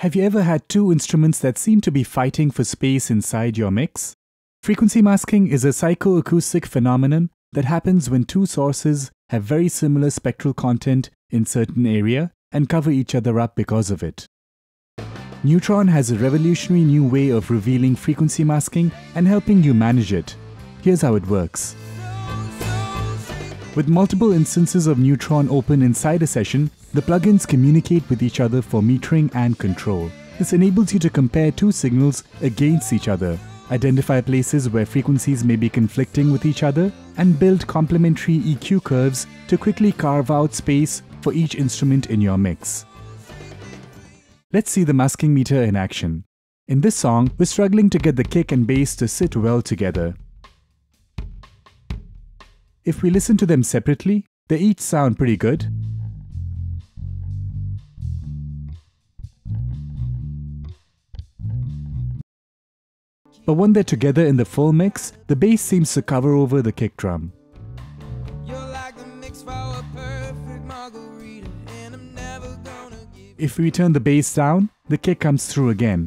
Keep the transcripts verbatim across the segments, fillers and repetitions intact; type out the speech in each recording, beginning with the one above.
Have you ever had two instruments that seem to be fighting for space inside your mix? Frequency masking is a psychoacoustic phenomenon that happens when two sources have very similar spectral content in certain area and cover each other up because of it. Neutron has a revolutionary new way of revealing frequency masking and helping you manage it. Here's how it works. With multiple instances of Neutron open inside a session, the plugins communicate with each other for metering and control. This enables you to compare two signals against each other, identify places where frequencies may be conflicting with each other, and build complementary E Q curves to quickly carve out space for each instrument in your mix. Let's see the masking meter in action. In this song, we're struggling to get the kick and bass to sit well together. If we listen to them separately, they each sound pretty good. But when they're together in the full mix, the bass seems to cover over the kick drum. If we turn the bass down, the kick comes through again.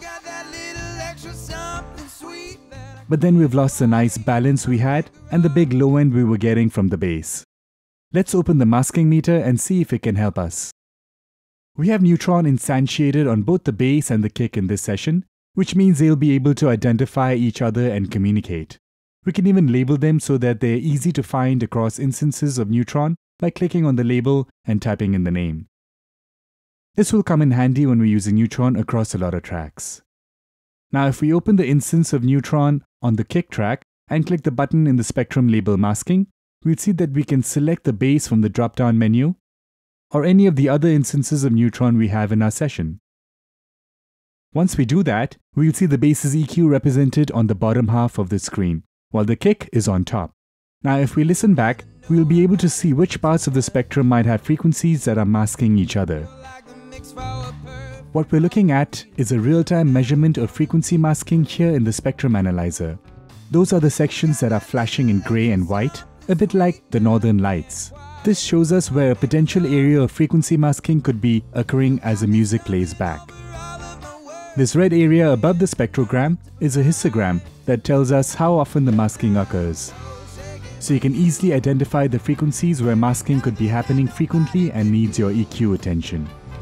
But then we've lost the nice balance we had and the big low end we were getting from the bass. Let's open the masking meter and see if it can help us. We have Neutron instantiated on both the bass and the kick in this session, which means they'll be able to identify each other and communicate. We can even label them so that they're easy to find across instances of Neutron by clicking on the label and typing in the name. This will come in handy when we're using Neutron across a lot of tracks. Now if we open the instance of Neutron on the kick track and click the button in the spectrum label masking, we'll see that we can select the bass from the drop-down menu or any of the other instances of Neutron we have in our session. Once we do that, we'll see the bass's E Q represented on the bottom half of the screen, while the kick is on top. Now if we listen back, we'll be able to see which parts of the spectrum might have frequencies that are masking each other. What we're looking at is a real-time measurement of frequency masking here in the spectrum analyzer. Those are the sections that are flashing in grey and white, a bit like the northern lights. This shows us where a potential area of frequency masking could be occurring as the music plays back. This red area above the spectrogram is a histogram that tells us how often the masking occurs. So you can easily identify the frequencies where masking could be happening frequently and needs your E Q attention.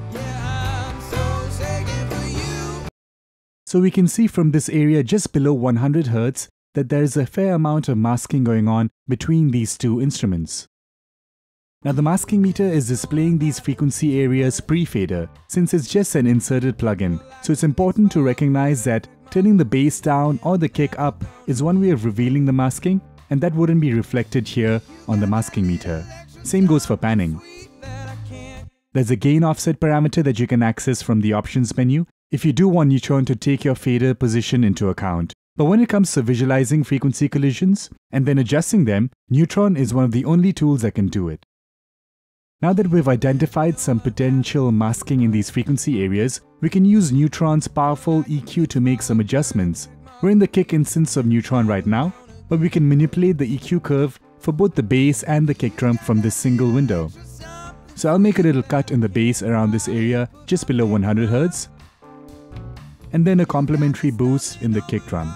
So we can see from this area just below one hundred hertz that there is a fair amount of masking going on between these two instruments. Now the masking meter is displaying these frequency areas pre-fader since it's just an inserted plugin, so it's important to recognize that turning the bass down or the kick up is one way of revealing the masking, and that wouldn't be reflected here on the masking meter. Same goes for panning. There's a gain offset parameter that you can access from the options menu if you do want Neutron to take your fader position into account. But when it comes to visualizing frequency collisions and then adjusting them, Neutron is one of the only tools that can do it. Now that we've identified some potential masking in these frequency areas, we can use Neutron's powerful E Q to make some adjustments. We're in the kick instance of Neutron right now, but we can manipulate the E Q curve for both the bass and the kick drum from this single window. So I'll make a little cut in the bass around this area just below one hundred hertz, and then a complementary boost in the kick drum.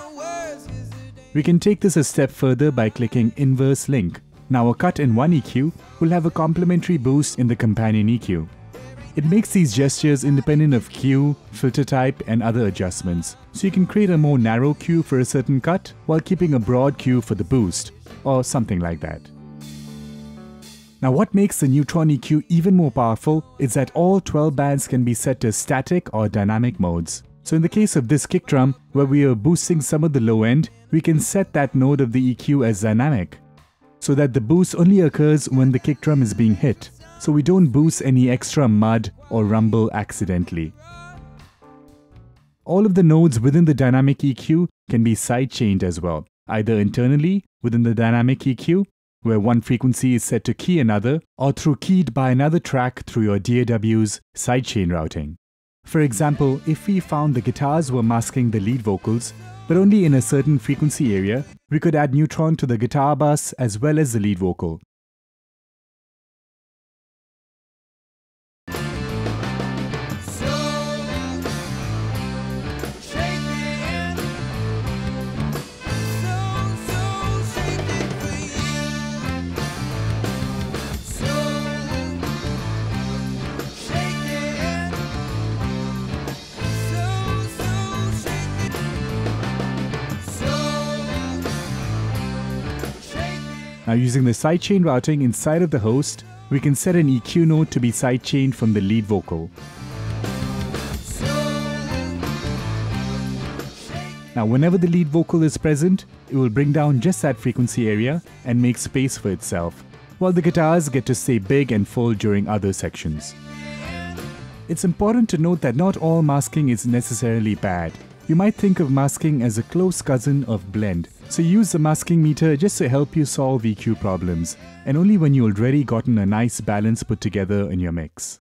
We can take this a step further by clicking Inverse Link. Now a cut in one E Q will have a complementary boost in the companion E Q. It makes these gestures independent of Q, filter type and other adjustments, so you can create a more narrow Q for a certain cut while keeping a broad Q for the boost, or something like that. Now what makes the Neutron E Q even more powerful is that all twelve bands can be set to static or dynamic modes. So in the case of this kick drum, where we are boosting some of the low end, we can set that node of the E Q as dynamic, so that the boost only occurs when the kick drum is being hit, so we don't boost any extra mud or rumble accidentally. All of the nodes within the dynamic E Q can be sidechained as well, either internally within the dynamic E Q, where one frequency is set to key another, or through keyed by another track through your D A W's sidechain routing. For example, if we found the guitars were masking the lead vocals, but only in a certain frequency area, we could add Neutron to the guitar bus as well as the lead vocal. Now using the sidechain routing inside of the host, we can set an E Q node to be sidechained from the lead vocal. Now whenever the lead vocal is present, it will bring down just that frequency area and make space for itself, while the guitars get to stay big and full during other sections. It's important to note that not all masking is necessarily bad. You might think of masking as a close cousin of blend, so use the masking meter just to help you solve E Q problems, and only when you've already gotten a nice balance put together in your mix.